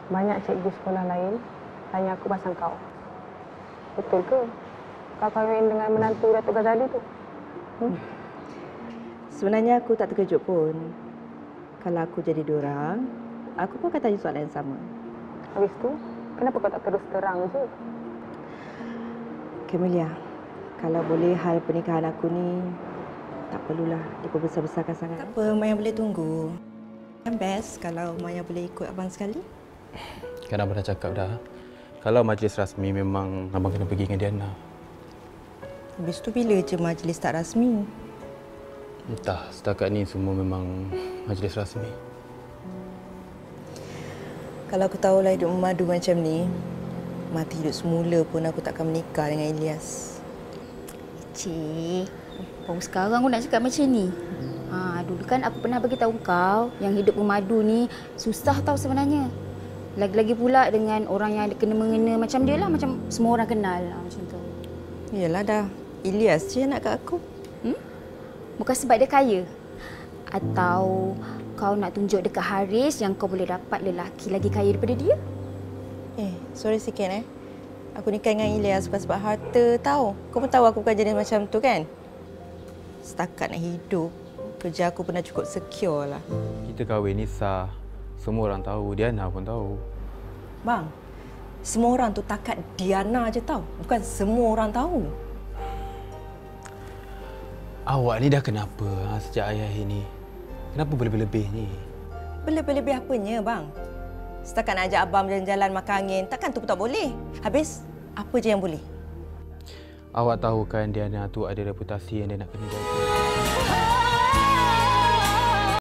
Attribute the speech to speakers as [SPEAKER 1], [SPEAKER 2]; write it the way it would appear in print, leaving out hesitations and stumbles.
[SPEAKER 1] Banyak cikgu sekolah lain tanya aku pasal kau. Betul ke? Kau kahwin dengan menantu Datuk Ghazali tu?
[SPEAKER 2] Sebenarnya aku tak terkejut pun. Kalau aku jadi diorang, aku pun akan tanya soalan yang sama.
[SPEAKER 1] Habis tu, kenapa kau tak terus terang je?
[SPEAKER 2] Camelia, kalau boleh hal pernikahan aku ni tak perlulah diperbesar-besarkan sangat. Tak apa, Maya boleh tunggu. Kan best kalau Maya boleh ikut abang sekali.
[SPEAKER 3] Kan abang dah cakap dah. Kalau majlis rasmi memang abang kena pergi dengan Diana.
[SPEAKER 2] Habis tu bila je majlis tak rasmi?
[SPEAKER 3] Entah, setakat ni semua memang majlis rasmi.
[SPEAKER 2] Kalau aku tahulah hidup memadu macam ni, mati hidup semula pun aku takkan menikah dengan Ilyas.
[SPEAKER 4] Cik, baru sekarang aku nak cakap macam ni. Dulu kan aku pernah bagi tahu kau yang hidup memadu ni susah tau sebenarnya. Lagi-lagi pula dengan orang yang kena mengena macam dia lah, macam semua orang kenal macam tu.
[SPEAKER 2] Yalah dah, Ilyas je nak kat aku.
[SPEAKER 4] Bukan sebab dia kaya? Atau kau nak tunjuk dekat Haris yang kau boleh dapat lelaki lagi kaya daripada dia?
[SPEAKER 2] Sorry sikit Aku nikah dengan Ilyas bukan sebab harta tau. Kau pun tahu aku bukan jenis macam tu kan? Setakat nak hidup, kerja aku pernah cukup secure lah.
[SPEAKER 3] Kita kahwin ni sah. Semua orang tahu, Diana pun tahu.
[SPEAKER 2] Bang, semua orang tu takat Diana je tahu. Bukan semua orang tahu.
[SPEAKER 3] Awak ni dah kenapa sejak ayah ini? Kenapa berlebih-lebih ni?
[SPEAKER 2] Berlebih-lebih apanya, bang? Setakat nak ajak abang jalan-jalan makan angin, takkan tu pun tak boleh. Habis, apa je yang boleh?
[SPEAKER 3] Awak tahu kan Diana tu ada reputasi yang dia nak kena jaga.